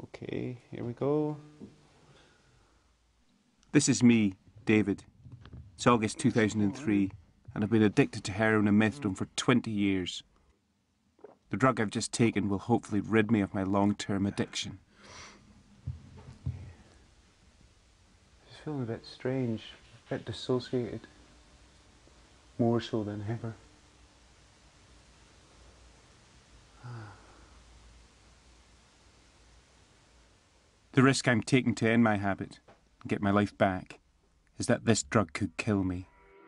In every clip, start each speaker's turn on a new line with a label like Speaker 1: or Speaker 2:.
Speaker 1: Okay, here we go.
Speaker 2: This is me, David. It's August 2003, and I've been addicted to heroin and methadone for 20 years. The drug I've just taken will hopefully rid me of my long-term addiction.
Speaker 1: Just feeling a bit strange, a bit dissociated. More so than ever.
Speaker 2: The risk I'm taking to end my habit and get my life back is that this drug could kill me.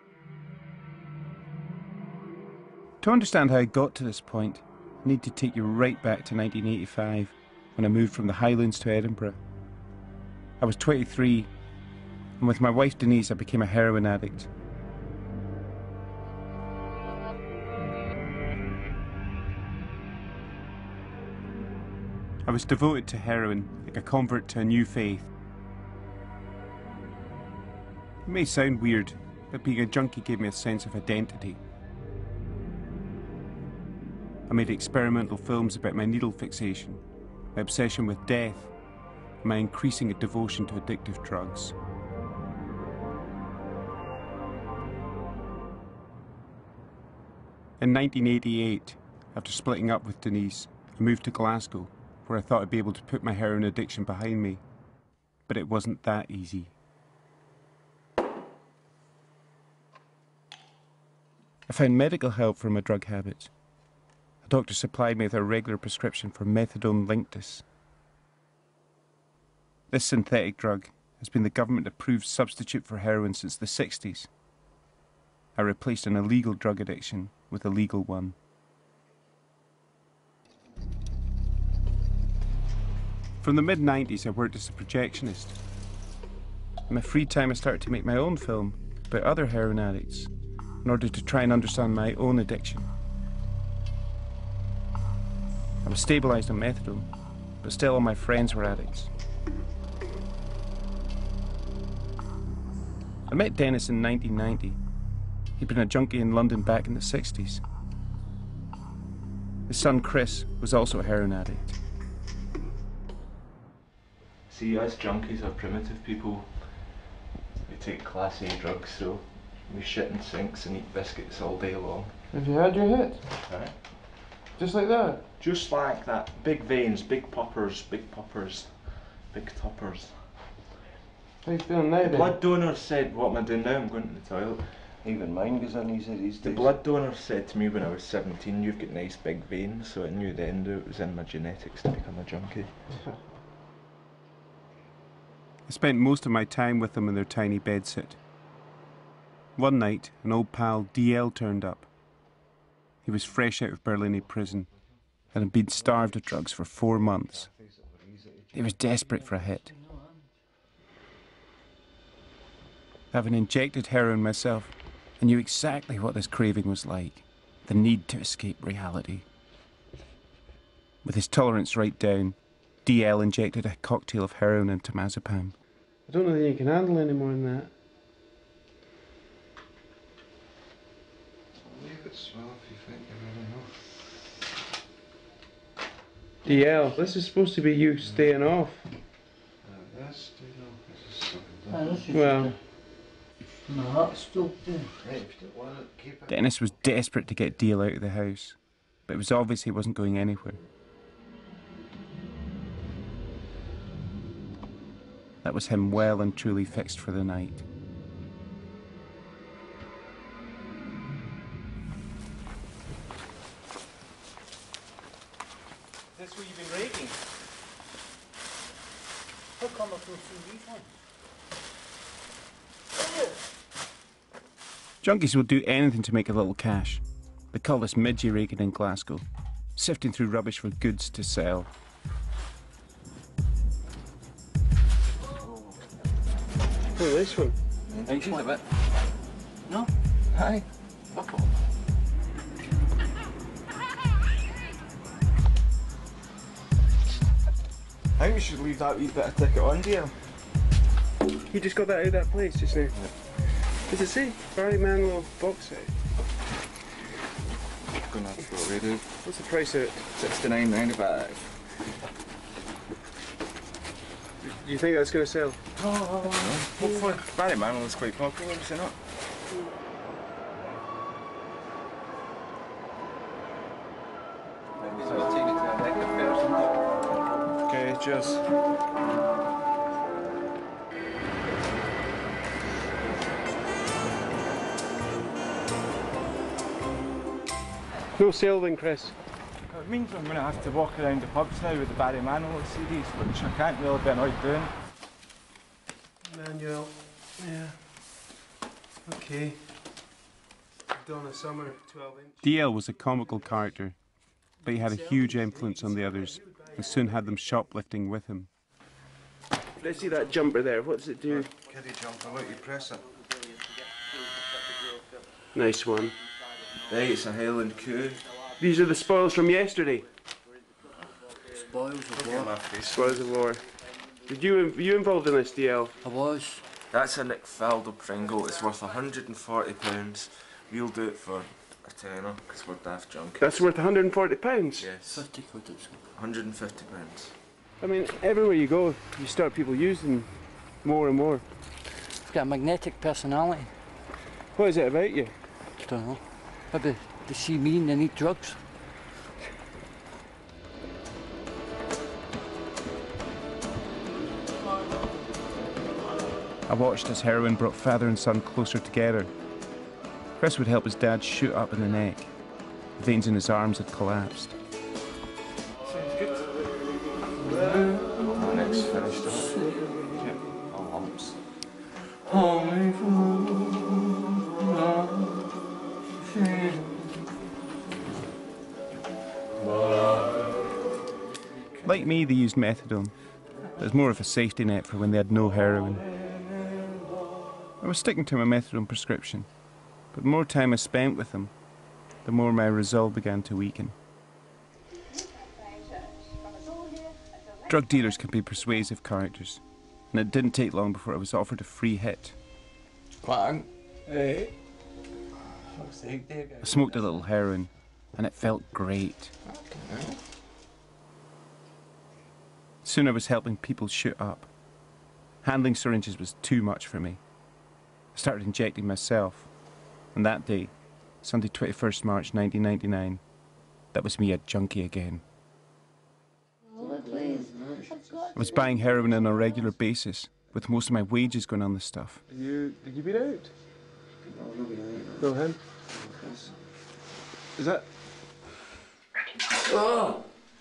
Speaker 2: To understand how I got to this point, I need to take you right back to 1985, when I moved from the Highlands to Edinburgh. I was 23, and with my wife Denise, I became a heroin addict. I was devoted to heroin, like a convert to a new faith. It may sound weird, but being a junkie gave me a sense of identity. I made experimental films about my needle fixation, my obsession with death, and my increasing devotion to addictive drugs. In 1988, after splitting up with Denise, I moved to Glasgow, where I thought I'd be able to put my heroin addiction behind me. But it wasn't that easy. I found medical help for my drug habits. A doctor supplied me with a regular prescription for Methadone Linctus. This synthetic drug has been the government-approved substitute for heroin since the 60s. I replaced an illegal drug addiction with a legal one. From the mid-90s, I worked as a projectionist. In my free time, I started to make my own film about other heroin addicts in order to try and understand my own addiction. I was stabilised on methadone, but still all my friends were addicts. I met Dennis in 1990. He'd been a junkie in London back in the 60s. His son Chris was also a heroin addict.
Speaker 3: See, us junkies are primitive people. We take class A drugs, so we shit in sinks and eat biscuits all day long.
Speaker 1: Have you had your hit?
Speaker 3: Right.
Speaker 1: Just like that?
Speaker 3: Just like that. Big veins, big poppers, big poppers, big toppers.
Speaker 1: How you feeling now,
Speaker 3: The
Speaker 1: then?
Speaker 3: blood donor said, what am I doing now? I'm going to the toilet.
Speaker 4: Even mine goes on these days.
Speaker 3: The blood donor said to me when I was 17, you've got nice big veins, so I knew then that it was in my genetics to become a junkie.
Speaker 2: I spent most of my time with them in their tiny bedsit. One night, an old pal, DL, turned up. He was fresh out of Berlin prison and had been starved of drugs for 4 months. He was desperate for a hit. Having injected heroin myself, I knew exactly what this craving was like, the need to escape reality. With his tolerance right down, DL injected a cocktail of heroin and temazepam.
Speaker 1: I don't know that you can handle any more than that.
Speaker 4: Leave it swell if you think you're really off.
Speaker 1: DL, this is supposed to be you staying off.
Speaker 4: This, do you know, this is something different.
Speaker 1: Well,
Speaker 5: my heart's still there.
Speaker 4: Right, if you don't want it, keep it.
Speaker 2: Dennis was desperate to get DL out of the house, but it was obvious he wasn't going anywhere. That was him well and truly fixed for the night.
Speaker 1: is this what you've been raking?
Speaker 5: How come I can see these ones?
Speaker 2: Junkies will do anything to make a little cash. They call this midgie raking in Glasgow, sifting through rubbish for goods to sell.
Speaker 1: Oh, this one.
Speaker 4: Hey, just a bit.
Speaker 5: No?
Speaker 4: Hi.
Speaker 5: Fuck off.
Speaker 1: I think we should leave that wee bit of ticket on, dear. You just got that out of that place just now? Yeah. Does it say Barry Manilow box set?
Speaker 4: Gonna have to throw it away, dude.
Speaker 1: What's the price of it?
Speaker 4: £69.95.
Speaker 1: Do you think that's going to sell?
Speaker 3: Hopefully. Barry Manilow's quite popular, is it not?
Speaker 1: Okay, cheers. No sale then, Chris.
Speaker 3: It means I'm going to have to walk around the pubs now with the Barry Manilow CDs, which I can't really be annoyed doing.
Speaker 1: Manuel. Yeah. Okay. Donna Summer, 12-inch.
Speaker 2: DL was a comical character, but he had a huge influence on the others and soon had them shoplifting with him.
Speaker 1: Let's see that jumper there. What does it do?
Speaker 4: Kiddie jumper, look, you press it.
Speaker 1: Nice one.
Speaker 3: Right, it's a Highland coup.
Speaker 1: These are the spoils from yesterday.
Speaker 5: Spoils of
Speaker 4: Look at
Speaker 5: war.
Speaker 4: my face.
Speaker 1: Spoils of war. Were you involved in this, DL?
Speaker 5: I was.
Speaker 3: That's a Nick Faldo Pringle. It's worth £140. We'll do it for a tenner, because we're daft junkies.
Speaker 1: That's worth £140.
Speaker 3: Yes,
Speaker 5: 50 quid it's.
Speaker 3: £150.
Speaker 1: I mean, everywhere you go, you start people using more and more.
Speaker 5: I've got a magnetic personality.
Speaker 1: What is it about you?
Speaker 5: I don't know. Maybe they see me and they need drugs.
Speaker 2: I watched as heroin brought father and son closer together. Chris would help his dad shoot up in the neck. The veins in his arms had collapsed.
Speaker 3: And it's finished off. All lumps.
Speaker 2: Like me, they used methadone. It was more of a safety net for when they had no heroin. I was sticking to my methadone prescription, but the more time I spent with them, the more my resolve began to weaken. Drug dealers can be persuasive characters, and it didn't take long before I was offered a free hit. I smoked a little heroin, and it felt great. Soon I was helping people shoot up. Handling syringes was too much for me. I started injecting myself, and that day, Sunday 21st March 1999, that was me a junkie again. I was buying heroin on a regular basis, with most of my wages going on the stuff.
Speaker 1: Did you beat out? No, him? Is that?
Speaker 5: Oh!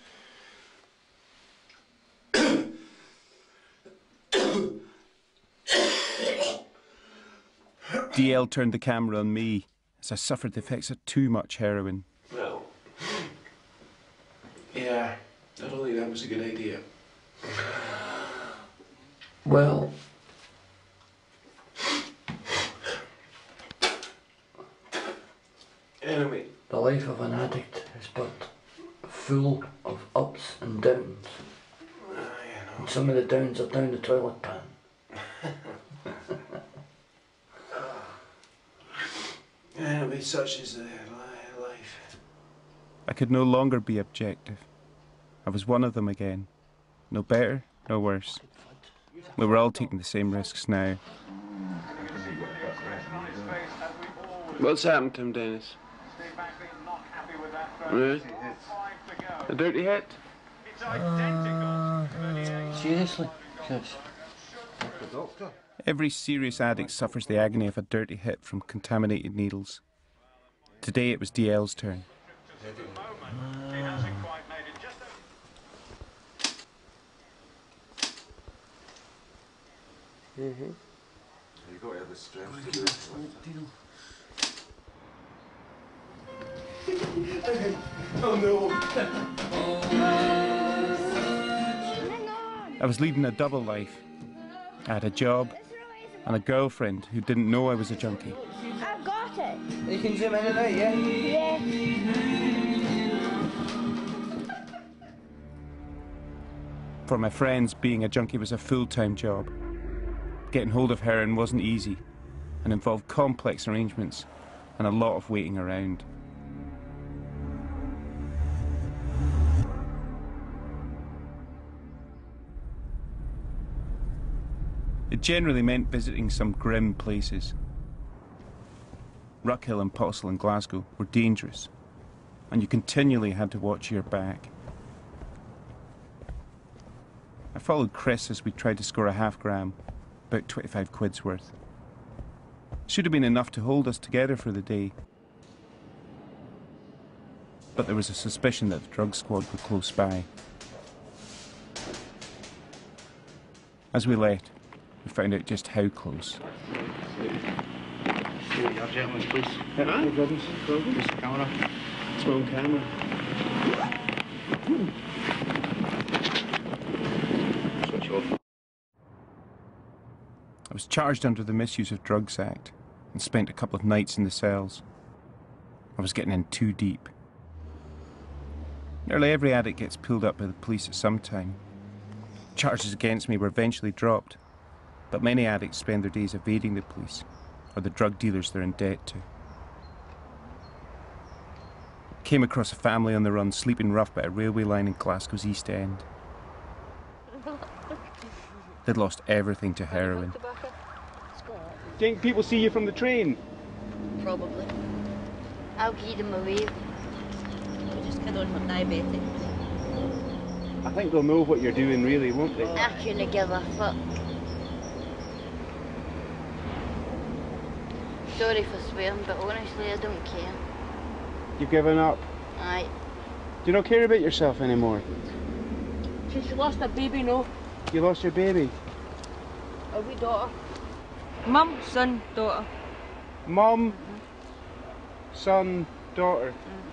Speaker 2: DL turned the camera on me as I suffered the effects of too much heroin.
Speaker 1: Well, yeah, I don't think that was a good idea.
Speaker 5: Well,
Speaker 1: Anyway,
Speaker 5: the life of an addict is but full of ups and downs. And some of the downs are down the toilet pan.
Speaker 1: Anyway, such is the life.
Speaker 2: I could no longer be objective. I was one of them again. No better, no worse. We were all taking the same risks now.
Speaker 1: What's happened to him, Dennis? Really? A dirty hit?
Speaker 5: Seriously? Yes.
Speaker 2: Every serious addict suffers the agony of a dirty hit from contaminated needles. Today it was DL's turn.
Speaker 4: You got to have the strength to do it.
Speaker 2: I was leading a double life. I had a job and a girlfriend who didn't know I was a junkie.
Speaker 6: I've got it.
Speaker 5: You can zoom in and out, yeah?
Speaker 6: Yeah.
Speaker 2: For my friends, being a junkie was a full-time job. Getting hold of heroin wasn't easy and involved complex arrangements and a lot of waiting around. It generally meant visiting some grim places. Ruckhill and Postle in Glasgow were dangerous, and you continually had to watch your back. I followed Chris as we tried to score a half gram, about 25 quid's worth. Should have been enough to hold us together for the day. But there was a suspicion that the drug squad were close by. As we left, we found out just how close.
Speaker 1: Your gentlemen, please. No problems. Just a camera. Small camera. Switch off.
Speaker 2: I was charged under the Misuse of Drugs Act and spent a couple of nights in the cells. I was getting in too deep. Nearly every addict gets pulled up by the police at some time. Charges against me were eventually dropped, but many addicts spend their days evading the police or the drug dealers they're in debt to. Came across a family on the run sleeping rough by a railway line in Glasgow's East End. They'd lost everything to heroin.
Speaker 1: Do you think people see you from the train?
Speaker 7: Probably.
Speaker 6: I'll give them away.
Speaker 7: We just kid on with diabetics.
Speaker 1: I think they'll know what you're doing really, won't they?
Speaker 6: I couldn't give a fuck. Sorry for swearing, but honestly, I don't care.
Speaker 1: You've given up.
Speaker 6: Aye.
Speaker 1: Do you not care about yourself anymore?
Speaker 7: She lost her baby, no.
Speaker 1: You lost your baby.
Speaker 7: A wee daughter. Mum, son, daughter.
Speaker 1: Mum, son, daughter.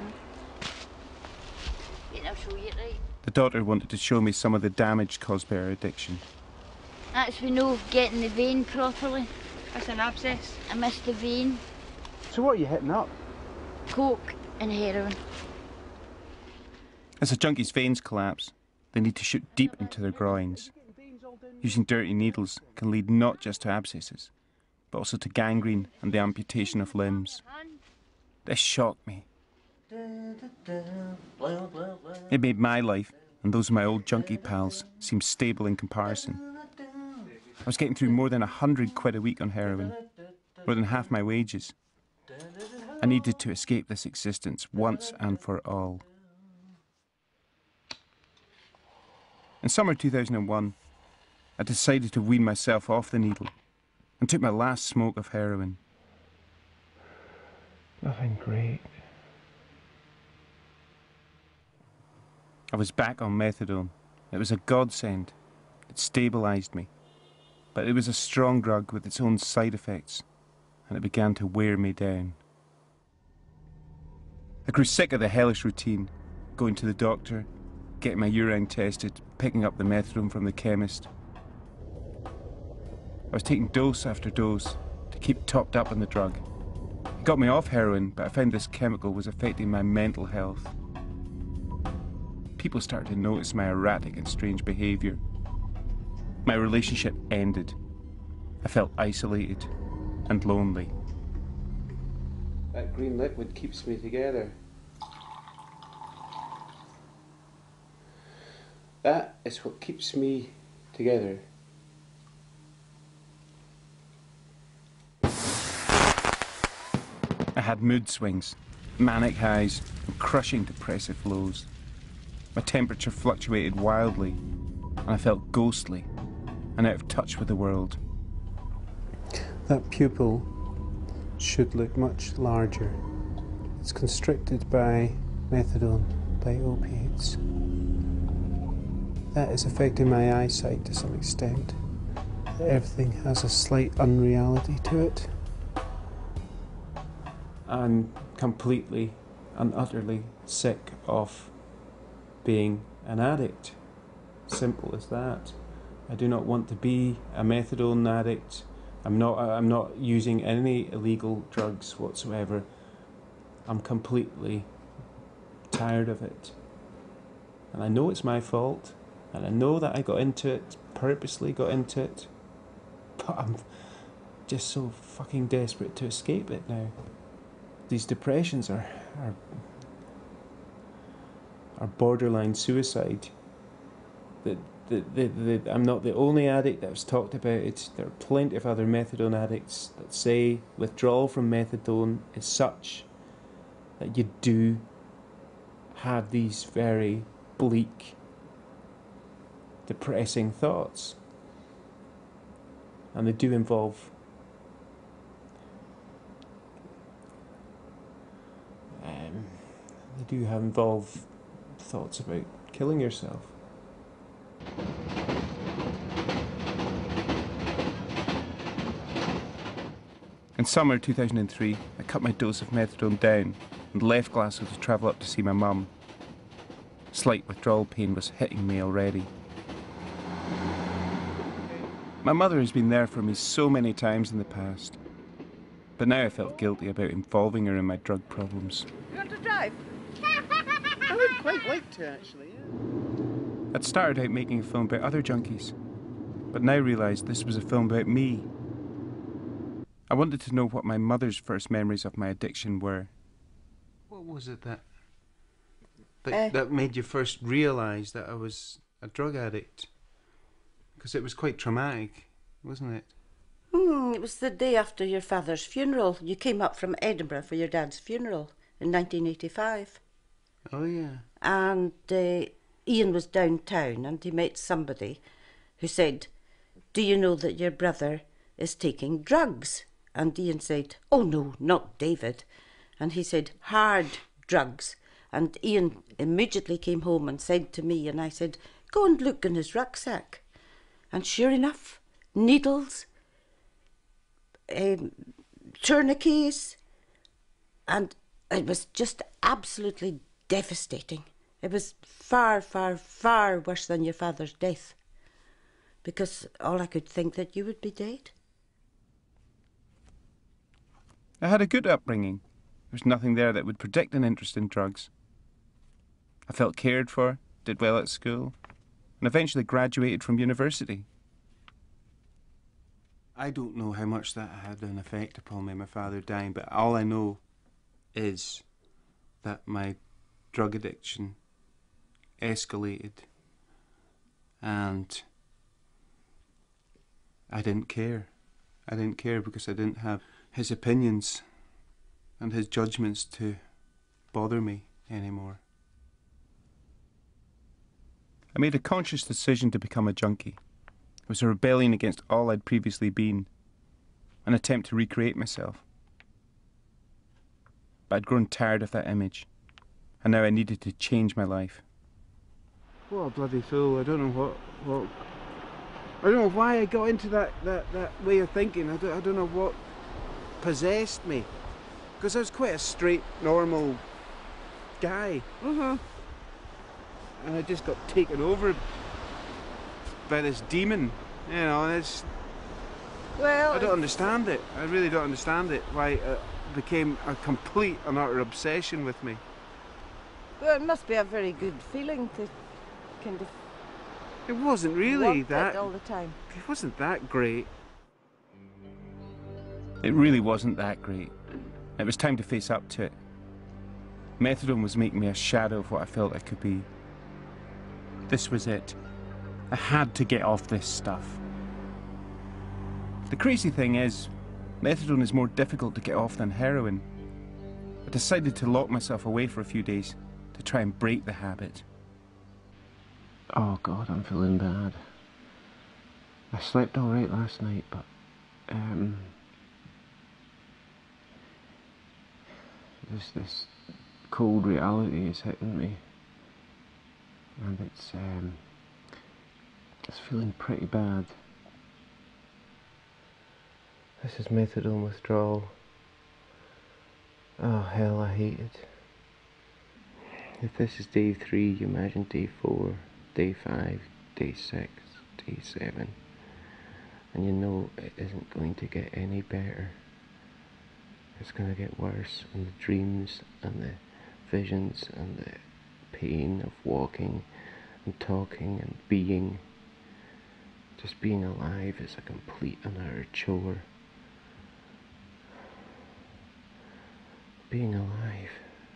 Speaker 6: Wait, I'll show you it, right?
Speaker 2: The daughter wanted to show me some of the damage caused by her addiction.
Speaker 6: That's for no getting the vein properly.
Speaker 7: That's an abscess.
Speaker 6: I missed the vein.
Speaker 1: So what are you hitting up?
Speaker 6: Coke and heroin.
Speaker 2: As a junkie's veins collapse, they need to shoot deep into their groins. Using dirty needles can lead not just to abscesses, but also to gangrene and the amputation of limbs. This shocked me. It made my life, and those of my old junkie pals, seem stable in comparison. I was getting through more than 100 quid a week on heroin, more than half my wages. I needed to escape this existence once and for all. In summer 2001, I decided to wean myself off the needle and took my last smoke of heroin.
Speaker 1: Nothing great.
Speaker 2: I was back on methadone. It was a godsend. It stabilised me. But it was a strong drug with its own side effects, and it began to wear me down. I grew sick of the hellish routine, going to the doctor, getting my urine tested, picking up the methadone from the chemist. I was taking dose after dose to keep topped up on the drug. It got me off heroin, but I found this chemical was affecting my mental health. People started to notice my erratic and strange behaviour. My relationship ended. I felt isolated and lonely.
Speaker 1: That green liquid keeps me together. That is what keeps me together.
Speaker 2: I had mood swings, manic highs, and crushing depressive lows. My temperature fluctuated wildly, and I felt ghostly and out of touch with the world.
Speaker 8: That pupil should look much larger. It's constricted by methadone, by opiates. That is affecting my eyesight to some extent. Everything has a slight unreality to it. I'm completely and utterly sick of being an addict. Simple as that. I do not want to be a methadone addict. I'm not using any illegal drugs whatsoever. I'm completely tired of it. And I know it's my fault, and I know that I got into it, purposely got into it, but I'm just so fucking desperate to escape it now. These depressions are borderline suicide. That I'm not the only addict that was talked about. There are plenty of other methadone addicts that say withdrawal from methadone is such that you do have these very bleak, depressing thoughts. And they do involve thoughts about killing yourself.
Speaker 2: In summer 2003, I cut my dose of methadone down and left Glasgow to travel up to see my mum. Slight withdrawal pain was hitting me already. My mother has been there for me so many times in the past, but now I felt guilty about involving her in my drug problems.
Speaker 7: You want to drive?
Speaker 1: I would quite like to, actually, yeah.
Speaker 2: I'd started out making a film about other junkies, but now realised this was a film about me. I wanted to know what my mother's first memories of my addiction were.
Speaker 8: What was it that made you first realise that I was a drug addict? Because it was quite traumatic, wasn't it?
Speaker 9: It was the day after your father's funeral. You came up from Edinburgh for your dad's funeral in 1985.
Speaker 8: Oh, yeah.
Speaker 9: And Ian was downtown and he met somebody who said, "Do you know that your brother is taking drugs?" And Ian said, "Oh no, not David." And he said, "Hard drugs." And Ian immediately came home and said to me, and I said, "Go and look in his rucksack." And sure enough, needles, tourniquets, and it was just absolutely devastating. It was far, far, far worse than your father's death, because all I could think that you would be dead.
Speaker 2: I had a good upbringing. There was nothing there that would predict an interest in drugs. I felt cared for, did well at school, and eventually graduated from university.
Speaker 8: I don't know how much that had an effect upon me, my father dying, but all I know is that my drug addiction escalated and I didn't care. I didn't care because I didn't have his opinions and his judgments to bother me anymore.
Speaker 2: I made a conscious decision to become a junkie. It was a rebellion against all I'd previously been, an attempt to recreate myself. But I'd grown tired of that image, and now I needed to change my life.
Speaker 1: What a bloody fool. I don't know what I don't know why I got into that way of thinking. I don't know what possessed me. Because I was quite a straight, normal guy. And I just got taken over by this demon, you know, and it's...
Speaker 7: Well,
Speaker 1: I don't understand it. I really don't understand it, why it became a complete and utter obsession with me.
Speaker 7: Well, it must be a very good feeling to kind of...
Speaker 1: It wasn't really
Speaker 7: want
Speaker 1: that...
Speaker 7: it all the time.
Speaker 1: It wasn't that great.
Speaker 2: It really wasn't that great. It was time to face up to it. Methadone was making me a shadow of what I felt I could be. This was it. I had to get off this stuff. The crazy thing is, methadone is more difficult to get off than heroin. I decided to lock myself away for a few days to try and break the habit.
Speaker 4: Oh God, I'm feeling bad. I slept all right last night, but this cold reality is hitting me, and it's feeling pretty bad. This is methadone withdrawal. Oh hell, I hate it. If this is day 3, you imagine day 4, day 5, day 6, day 7, and you know it isn't going to get any better. It's going to get worse, and the dreams and the visions and the pain of walking and talking and being, just being alive is a complete and utter chore. Being alive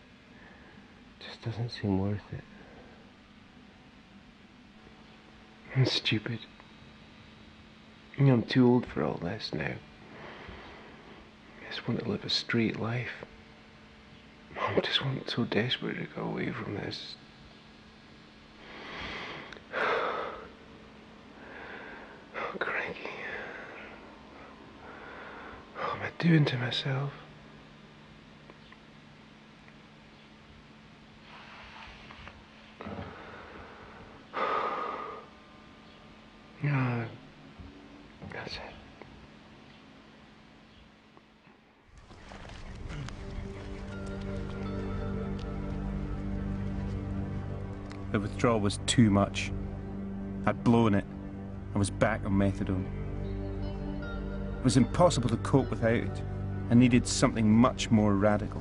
Speaker 4: just doesn't seem worth it. I'm stupid. I'm too old for all this now. I just want to live a straight life. I just want so desperate to go away from this. Oh, crikey. What am I doing to myself? No, that's it.
Speaker 2: The withdrawal was too much. I'd blown it. I was back on methadone. It was impossible to cope without it. I needed something much more radical.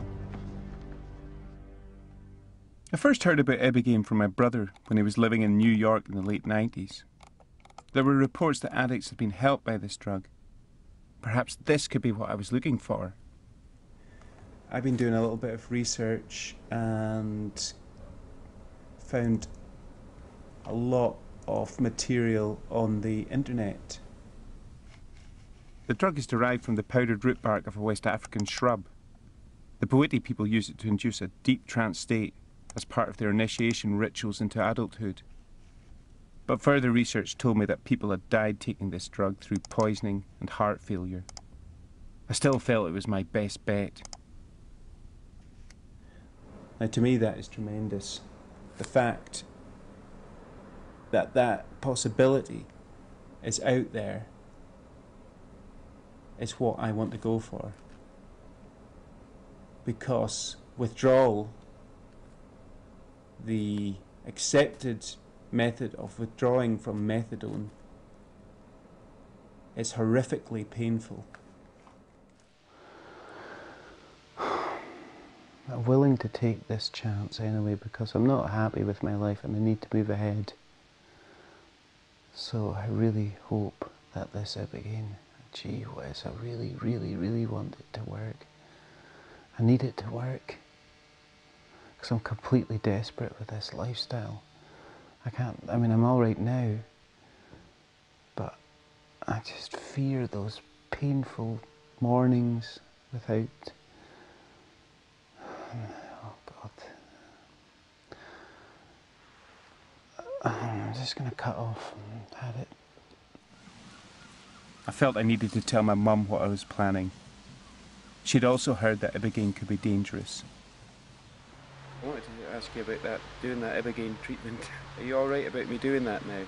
Speaker 2: I first heard about Ibogaine from my brother when he was living in New York in the late 90s. There were reports that addicts had been helped by this drug. Perhaps this could be what I was looking for.
Speaker 8: I've been doing a little bit of research and found a lot of material on the internet.
Speaker 2: The drug is derived from the powdered root bark of a West African shrub. The Bwiti people use it to induce a deep trance state as part of their initiation rituals into adulthood. But further research told me that people had died taking this drug through poisoning and heart failure. I still felt it was my best bet.
Speaker 8: Now, to me, that is tremendous. The fact that that possibility is out there is what I want to go for. Because withdrawal, the accepted method of withdrawing from methadone, is horrifically painful.
Speaker 4: I'm willing to take this chance anyway because I'm not happy with my life and I need to move ahead. So I really hope that this Ibogaine, gee whiz, I really, really, really want it to work. I need it to work because I'm completely desperate with this lifestyle. I mean, I'm all right now, but I just fear those painful mornings without. Oh God. I'm just going to cut off and have it.
Speaker 2: I felt I needed to tell my mum what I was planning. She'd also heard that Ibogaine could be dangerous.
Speaker 8: I wanted to ask you about that, doing that Ibogaine treatment. Are you alright about me doing that now?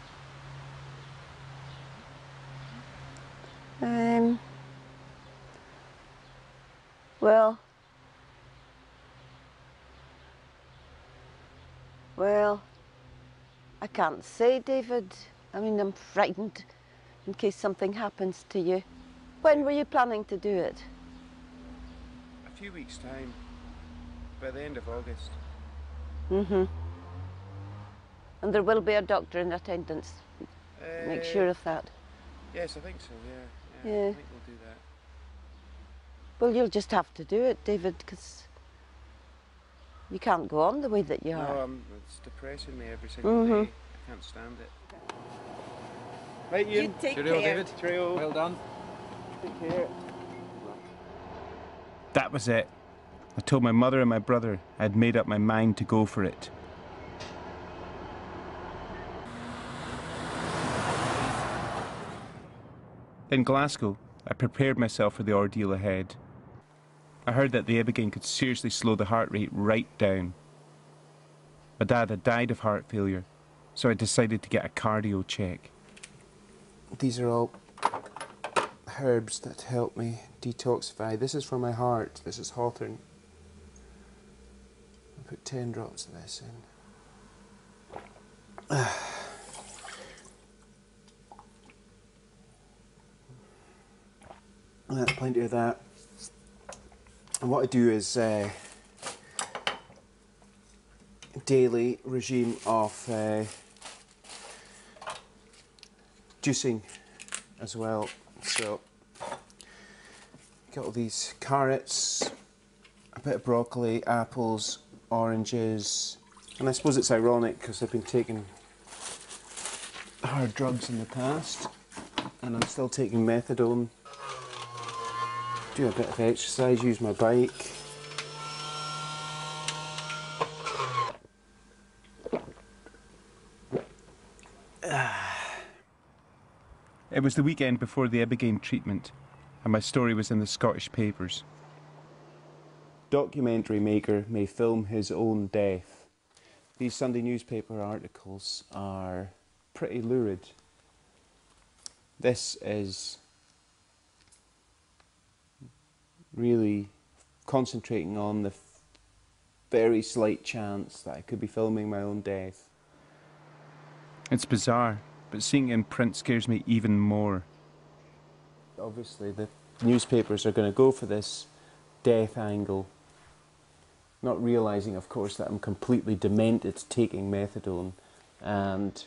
Speaker 9: Well, I can't say, David. I mean, I'm frightened in case something happens to you. When were you planning to do it?
Speaker 8: A few weeks' time. By the end of August.
Speaker 9: Mm-hmm. And there will be a doctor in attendance. Make sure of that.
Speaker 8: Yes, I think so, yeah.
Speaker 9: Yeah.
Speaker 8: I think we'll do that.
Speaker 9: Well, you'll just have to do it, David, because you can't go on the way that you are.
Speaker 8: No, it's depressing me every single day. I can't stand it. Right, Ian.
Speaker 9: You take
Speaker 8: Cheerio,
Speaker 9: care.
Speaker 8: David. Cheerio. Well done. Take care.
Speaker 2: That was it. I told my mother and my brother I had made up my mind to go for it. In Glasgow, I prepared myself for the ordeal ahead. I heard that the Ibogaine could seriously slow the heart rate right down. My dad had died of heart failure, so I decided to get a cardio check.
Speaker 8: These are all herbs that help me detoxify. This is for my heart. This is Hawthorn. I put 10 drops of this in. That's plenty of that. And what I do is daily regime of juicing as well. So got all these carrots, a bit of broccoli, apples, oranges, and I suppose it's ironic because I've been taking
Speaker 2: hard drugs in the past, and I'm still taking methadone. Do a bit of exercise, use my bike. It was the weekend before the Ibogaine treatment, and my story was in the Scottish papers. Documentary maker may film his own death. These Sunday newspaper articles are pretty lurid. This is really concentrating on the very slight chance that I could be filming my own death. It's bizarre, but seeing it in print scares me even more. Obviously the newspapers are going to go for this death angle, not realising of course that I'm completely demented taking methadone and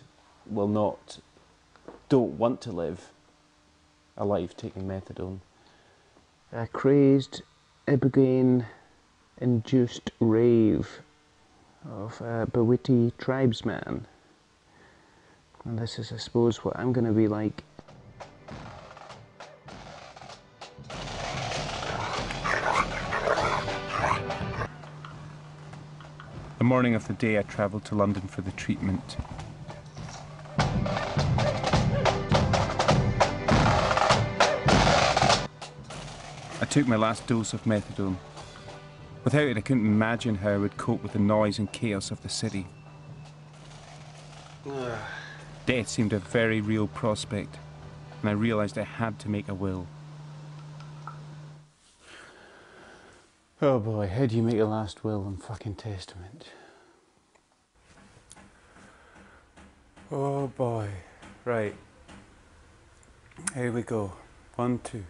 Speaker 2: don't want to live a life taking methadone. A crazed Ibogaine induced rave of a Bawiti tribesman. And this is, I suppose, what I'm going to be like. The morning of the day I travelled to London for the treatment. I took my last dose of methadone. Without it, I couldn't imagine how I would cope with the noise and chaos of the city. Death seemed a very real prospect, and I realised I had to make a will. Oh boy, how do you make a last will and fucking testament? Oh boy. Right. Here we go. 1, 2.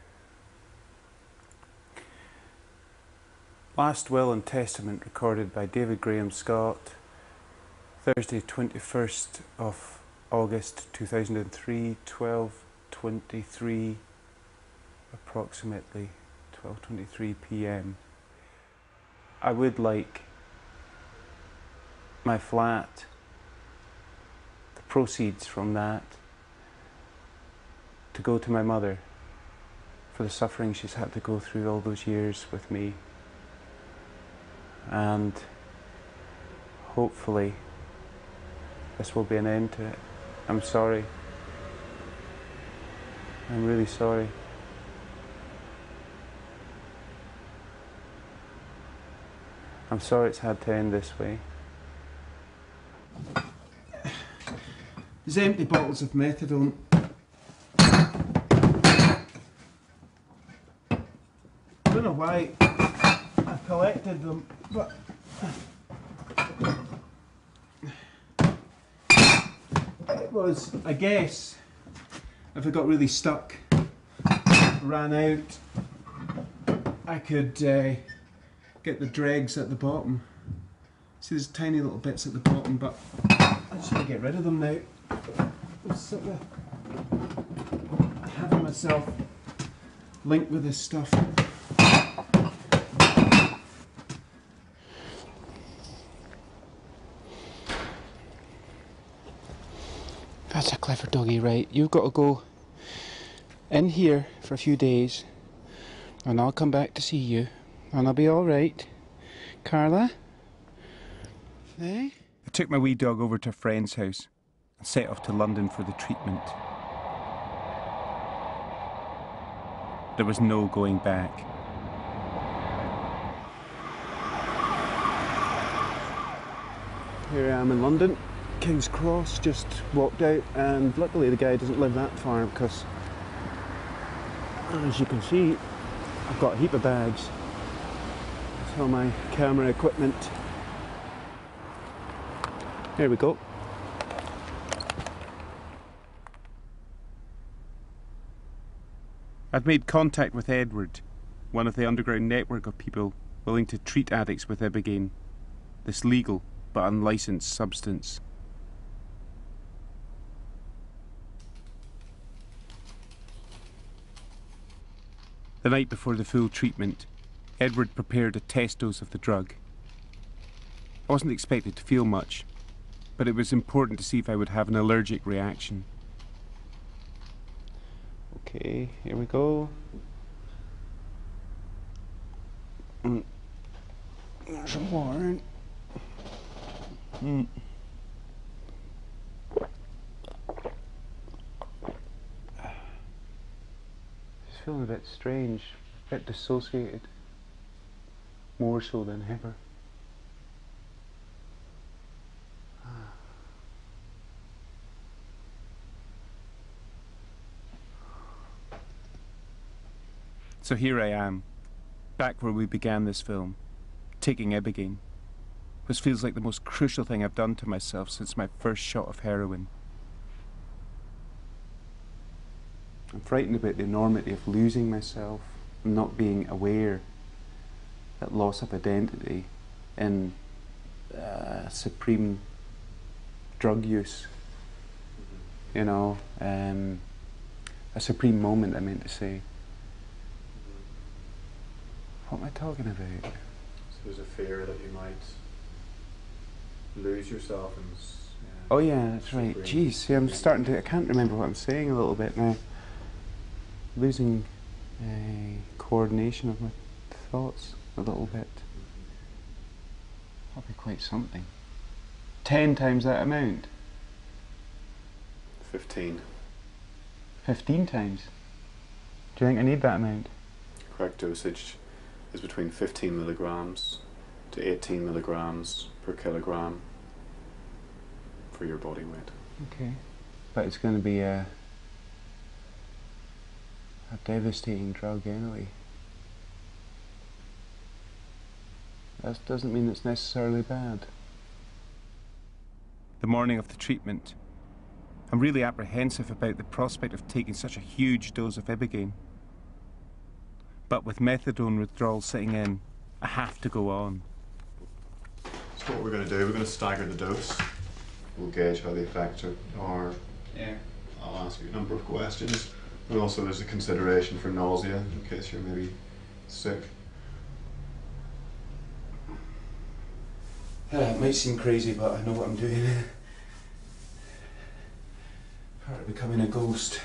Speaker 2: Last will and testament recorded by David Graham Scott, Thursday 21st of August 2003, 12:23, approximately 12:23 p.m. I would like my flat, the proceeds from that, to go to my mother for the suffering she's had to go through all those years with me. And hopefully this will be an end to it. I'm sorry. I'm really sorry. I'm sorry it's had to end this way. There's empty bottles of methadone. I don't know why I collected them, but it was, I guess, if I got really stuck, ran out, I could get the dregs at the bottom. See, there's tiny little bits at the bottom, but I just want to get rid of them now. I'm sort of having myself linked with this stuff. That's a clever doggy, right? You've got to go in here for a few days and I'll come back to see you and I'll be alright. Carla? Eh? I took my wee dog over to a friend's house and set off to London for the treatment. There was no going back. Here I am in London. King's Cross, just walked out, and luckily the guy doesn't live that far because, as you can see, I've got a heap of bags. That's all my camera equipment. Here we go. I've made contact with Edward, one of the underground network of people willing to treat addicts with Ibogaine, this legal but unlicensed substance. The night before the full treatment, Edward prepared a test dose of the drug. I wasn't expected to feel much, but it was important to see if I would have an allergic reaction. Okay, here we go. There's a warrant. Just feeling a bit strange, a bit dissociated. More so than ever. So here I am, back where we began this film, taking Ibogaine. This feels like the most crucial thing I've done to myself since my first shot of heroin. I'm frightened about the enormity of losing myself and not being aware that loss of identity in supreme drug use. You know, a supreme moment, I meant to say. What am I talking about?
Speaker 10: So there's a fear that you might lose yourself and...
Speaker 2: Oh yeah, that's right. Jeez, see, I'm starting to... I can't remember what I'm saying a little bit now. Losing coordination of my thoughts a little bit. That'll be quite something. 10 times that amount?
Speaker 10: 15.
Speaker 2: 15 times? Do you think I need that amount?
Speaker 10: Correct dosage is between 15 milligrams to 18 milligrams per kilogram for your body weight.
Speaker 2: Okay. But it's going to be a devastating drug anyway. That doesn't mean it's necessarily bad. The morning of the treatment, I'm really apprehensive about the prospect of taking such a huge dose of Ibogaine. But with methadone withdrawal sitting in, I have to go on.
Speaker 10: So what we're going to do, we're going to stagger the dose. We'll gauge how the effects are.
Speaker 2: Yeah.
Speaker 10: I'll ask you a number of questions. And also there's a consideration for nausea, in case you're maybe sick.
Speaker 2: Yeah, it might seem crazy, but I know what I'm doing. Part of becoming a ghost.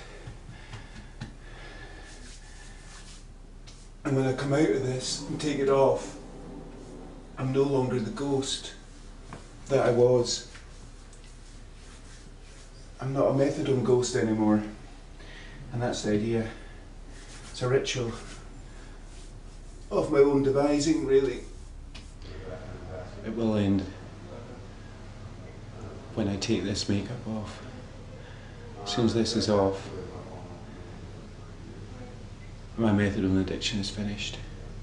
Speaker 2: And when I come out of this and take it off, I'm no longer the ghost that I was. I'm not a methadone ghost anymore. And that's the idea. It's a ritual of my own devising, really. It will end when I take this makeup off. As soon as this is off, my methadone addiction is finished.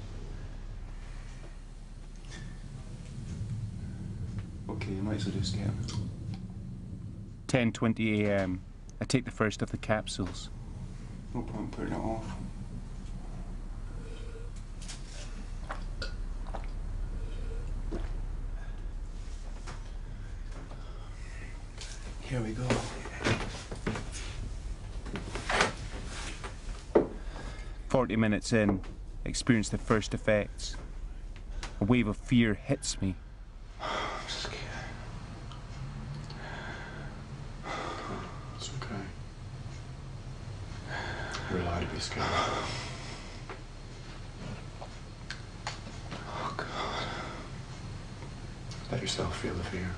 Speaker 2: Okay, I might as well just get 10:20 AM. I take the first of the capsules. No point putting it off. Here we go. "40 minutes in, I experience the first effects. A wave of fear hits me.
Speaker 10: I'm scared. It's okay. You're allowed to be scared. Oh God. Let yourself feel the fear.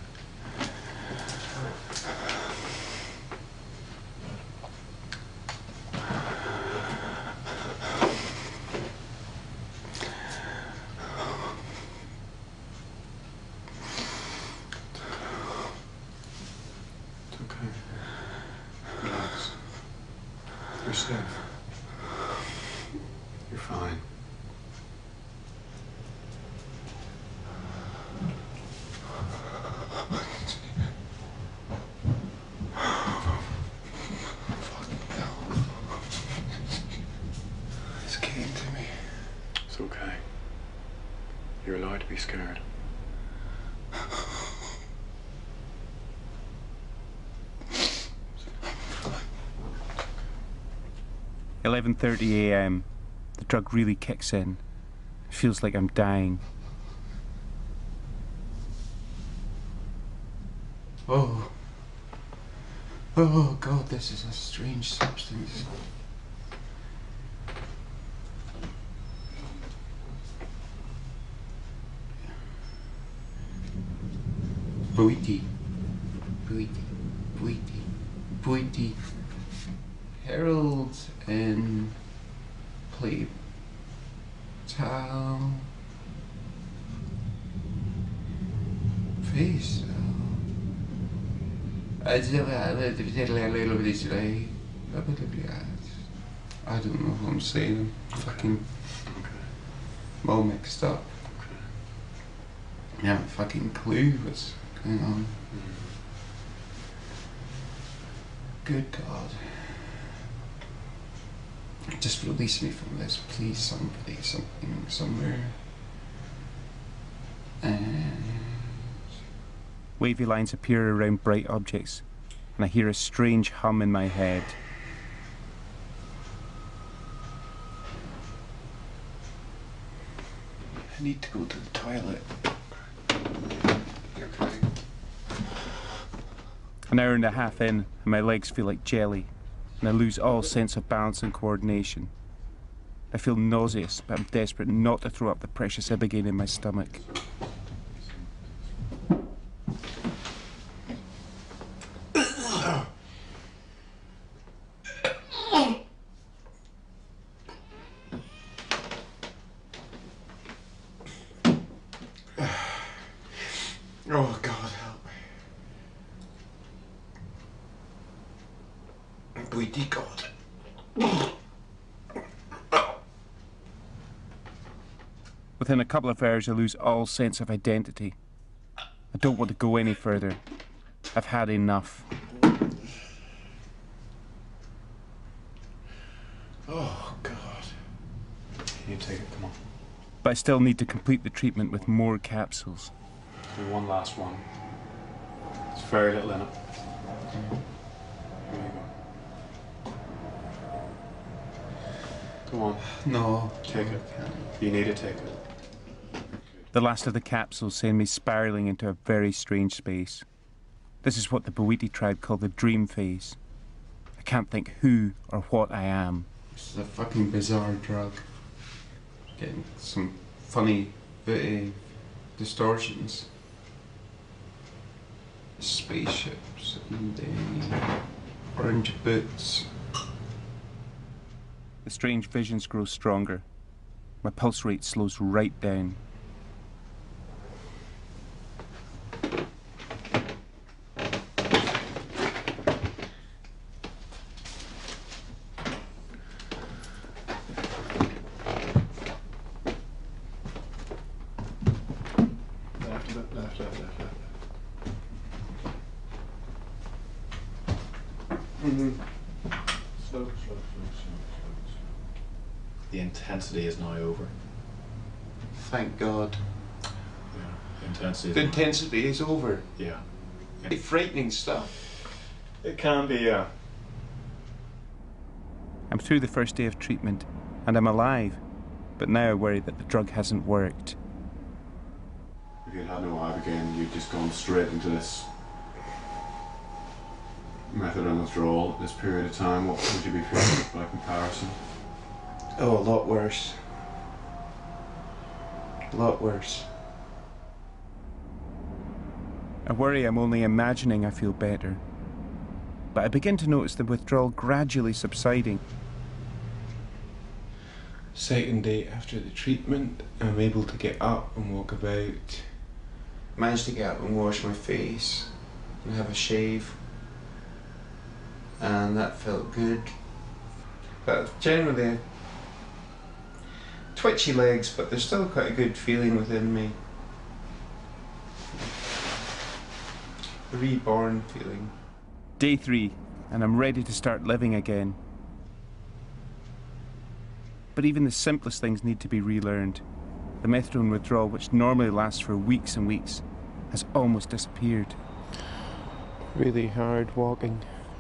Speaker 10: You're safe. You're fine. This came to me. It's okay. You're allowed to be scared.
Speaker 2: 11:30 AM. The drug really kicks in. It feels like I'm dying. Oh God, this is a strange substance.
Speaker 4: Booty. Booty. Booty. Booty. Herald in play towel. Face. I don't know what I'm saying. I'm fucking all mixed up. I haven't fucking clue what's going on. Good God. Just release me from this, please, somebody, something, somewhere.
Speaker 2: Wavy lines appear around bright objects, and I hear a strange hum in my head.
Speaker 4: I need to go to the toilet. Okay.
Speaker 2: An hour and a half in, and my legs feel like jelly, and I lose all sense of balance and coordination. I feel nauseous, but I'm desperate not to throw up the precious Ibogaine in my stomach.
Speaker 4: Oh God, help me. Booty God.
Speaker 2: Within a couple of hours, I lose all sense of identity. I don't want to go any further. I've had enough.
Speaker 10: Oh, God. You take it, come on.
Speaker 2: But I still need to complete the treatment with more capsules.
Speaker 10: Do one last one. There's very little in it. Here you go. Come on.
Speaker 4: No.
Speaker 10: Take it. You need to take it.
Speaker 2: The last of the capsules send me spiralling into a very strange space. This is what the Bawiti tribe call the dream phase. I can't think who or what I am.
Speaker 4: This is a fucking bizarre drug. Getting some funny, bitty distortions. Spaceships and orange boots.
Speaker 2: The strange visions grow stronger. My pulse rate slows right down.
Speaker 10: Left. Slow. The intensity is now over.
Speaker 4: Thank God.
Speaker 10: Yeah, the intensity.
Speaker 4: The intensity is over.
Speaker 10: Yeah.
Speaker 4: It's frightening stuff.
Speaker 10: It can be, yeah.
Speaker 2: I'm through the first day of treatment, and I'm alive, but now I worry that the drug hasn't worked.
Speaker 10: If you'd had no Ibogaine, you'd just gone straight into this methadone withdrawal at this period of time. What would you be feeling by comparison?
Speaker 4: Oh, a lot worse. A lot worse.
Speaker 2: I worry I'm only imagining I feel better, but I begin to notice the withdrawal gradually subsiding.
Speaker 4: Second day after the treatment, I'm able to get up and walk about. Managed to get up and wash my face and have a shave, and that felt good. But generally, twitchy legs, but there's still quite a good feeling within me. A reborn feeling.
Speaker 2: Day 3, and I'm ready to start living again. But even the simplest things need to be relearned. The methadone withdrawal, which normally lasts for weeks and weeks, has almost disappeared.
Speaker 8: Really hard walking.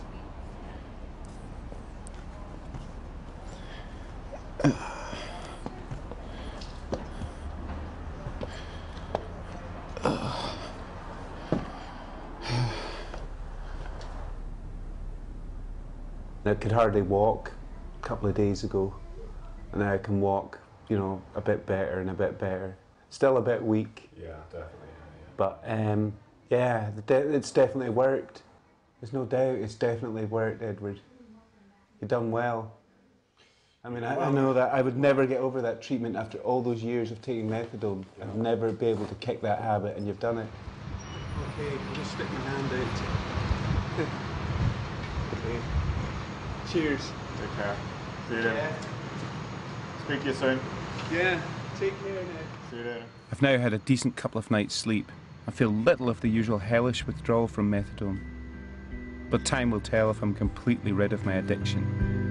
Speaker 8: I could hardly walk a couple of days ago, and now I can walk, you know, a bit better and a bit better. Still a bit weak.
Speaker 10: Yeah, definitely.
Speaker 8: But
Speaker 2: Yeah, it's definitely worked. There's no doubt it's definitely worked, Edward. You've done well. I mean, I know that I would never get over that treatment after all those years of taking methadone. I'd never be able to kick that habit, and you've done it. Okay, I'll just stick my hand out. Okay. Cheers.
Speaker 10: Take care. See you later.
Speaker 2: Yeah.
Speaker 10: Speak to you soon.
Speaker 2: Yeah, take care now.
Speaker 10: See you later.
Speaker 2: I've now had a decent couple of nights' sleep. I feel little of the usual hellish withdrawal from methadone. But time will tell if I'm completely rid of my addiction.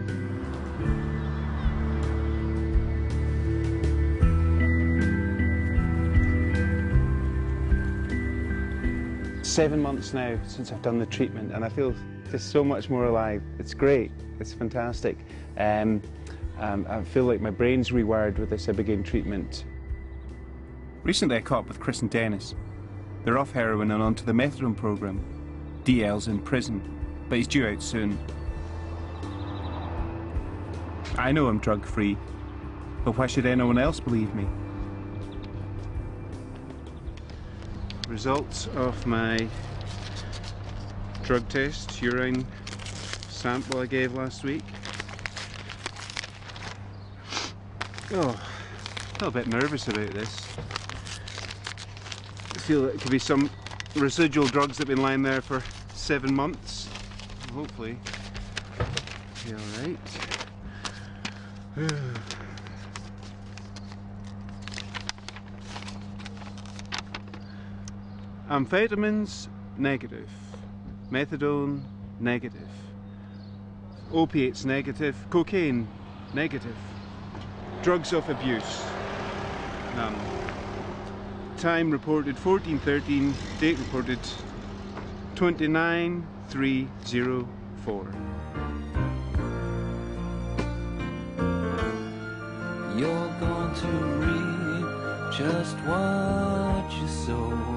Speaker 2: It's 7 months now since I've done the treatment, and I feel just so much more alive. It's great. It's fantastic. I feel like my brain's rewired with this Ibogaine treatment. Recently I caught up with Chris and Dennis. They're off heroin and onto the methadone program. DL's in prison, but he's due out soon. I know I'm drug-free, but why should anyone else believe me? Results of my drug test, urine sample I gave last week. Oh, a little bit nervous about this. I feel it could be some residual drugs that have been lying there for 7 months. Hopefully, be alright. Amphetamines, negative. Methadone, negative. Opiates, negative. Cocaine, negative. Drugs of abuse, none. Time reported 14:13, date reported 29/3/04.
Speaker 11: You're going to reap just what you sow.